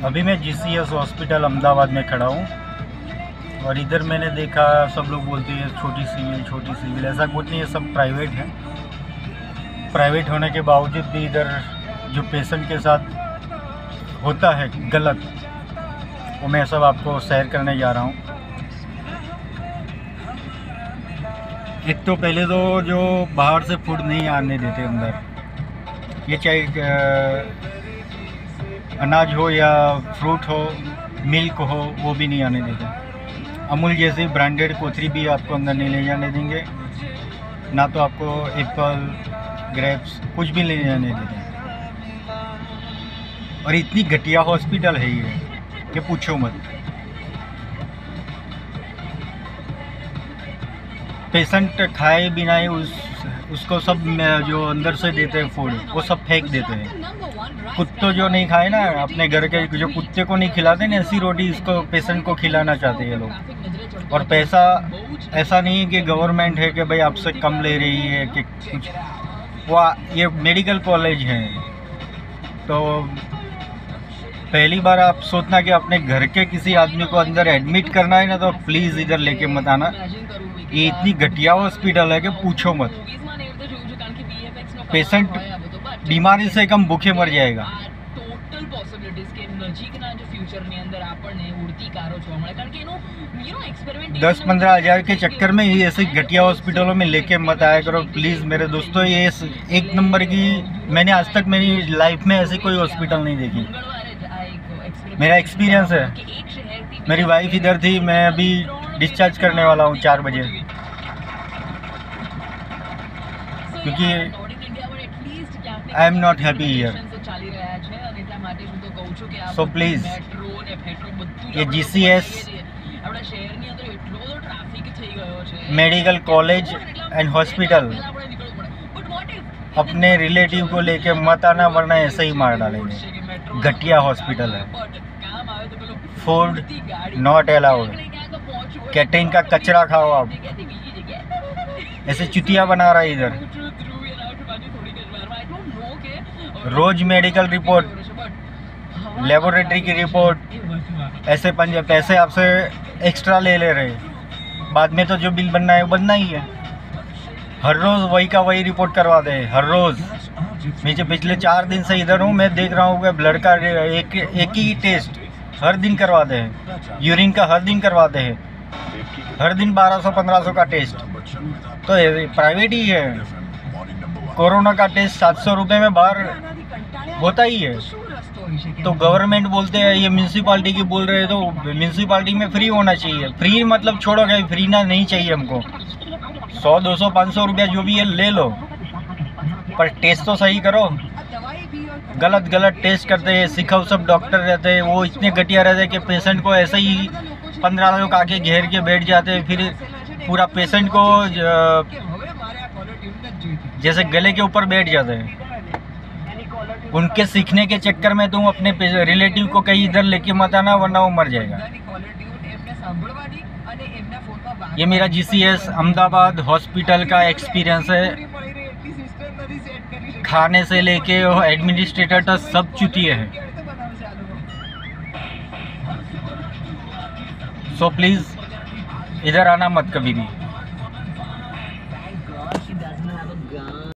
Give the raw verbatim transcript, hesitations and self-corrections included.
अभी मैं G C S hospital Ahmedabad में खड़ा हूँ और इधर मैंने देखा सब लोग बोलते हैं छोटी सिविल छोटी सिविल, ऐसा कुछ नहीं है, सब प्राइवेट है। प्राइवेट होने के बावजूद भी इधर जो पेशेंट के साथ होता है गलत, वो मैं सब आपको शेयर करने जा रहा हूँ। एक तो पहले तो जो बाहर से फूड नहीं आने देते अंदर, ये चाहे अनाज हो या फ्रूट हो, मिल्क हो, वो भी नहीं आने देते। अमूल जैसी ब्रांडेड कोथरी भी आपको अंदर नहीं ले जाने देंगे, ना तो आपको एप्पल ग्रेप्स कुछ भी ले जाने देते। और इतनी घटिया हॉस्पिटल है ये कि पूछो मत। पेशेंट खाए बिना ही उस उसको सब जो अंदर से देते हैं फूड, वो सब फेंक देते हैं। कुत्तों जो नहीं खाए ना, अपने घर के जो कुत्ते को नहीं खिलाते ना, ऐसी रोटी इसको पेशेंट को खिलाना चाहते हैं ये लोग। और पैसा ऐसा नहीं है कि गवर्नमेंट है कि भाई आपसे कम ले रही है कि कुछ, वो ये मेडिकल कॉलेज है। तो पहली बार आप सोचना कि अपने घर के किसी आदमी को अंदर एडमिट करना है ना, तो प्लीज़ इधर लेके मत आना। ये इतनी घटिया हॉस्पिटल है कि पूछो मत। पेशेंट बीमारी से कम भूखे मर जाएगा। दस पंद्रह हज़ार के चक्कर में ये ऐसे घटिया हॉस्पिटलों में लेके मत आया करो प्लीज़ मेरे दोस्तों। ये एक नंबर की, मैंने आज तक मेरी लाइफ में ऐसी कोई हॉस्पिटल नहीं देखी। मेरा एक्सपीरियंस है। मेरी वाइफ इधर थी, मैं अभी डिस्चार्ज करने वाला हूँ चार बजे, क्योंकि I am not happy here. So please ये G C S medical college and hospital अपने रिलेटिव को लेके मत आना, वरना ऐसे ही मार डालेंगे। घटिया हॉस्पिटल है। Food not allowed. कैटरिंग का कचरा खाओ आप, ऐसे चुतिया बना रहा है इधर। रोज मेडिकल रिपोर्ट, लेबोरेटरी की रिपोर्ट, ऐसे पंजे पैसे आपसे एक्स्ट्रा ले ले रहे। बाद में तो जो बिल बनना है वो बनना ही है। हर रोज़ वही का वही रिपोर्ट करवा दे, हर रोज़। मैं जो पिछले चार दिन से इधर हूँ, मैं देख रहा हूँ कि ब्लड का एक एक ही टेस्ट हर दिन करवाते हैं, यूरिन का हर दिन करवाते हैं, हर दिन बारह सौ पंद्रह सौ का टेस्ट। तो प्राइवेट ही है। कोरोना का टेस्ट सात सौ रुपये में बाहर होता ही है। तो गवर्नमेंट बोलते हैं, ये म्यूनसिपाल्टी की बोल रहे हैं, तो म्यूनसिपाल्टी में फ्री होना चाहिए। फ्री मतलब छोड़ो, क्या फ्री ना नहीं चाहिए हमको। सौ दो सौ पाँच सौ रुपया जो भी है ले लो, पर टेस्ट तो सही करो। गलत गलत टेस्ट करते हैं। सिखाओ सब डॉक्टर रहते हैं, वो इतने घटिया रहते हैं कि पेशेंट को ऐसे ही पंद्रह लोग आके घेर के बैठ जाते हैं। फिर पूरा पेशेंट को जैसे गले के ऊपर बैठ जाते हैं। उनके सीखने के चक्कर में तुम अपने रिलेटिव को कहीं इधर लेके मत आना, वरना वो मर जाएगा। ये मेरा G C S Ahmedabad hospital का एक्सपीरियंस है। खाने से लेके एडमिनिस्ट्रेटर तक सब चुतिए हैं। सो प्लीज़ इधर आना मत कभी भी।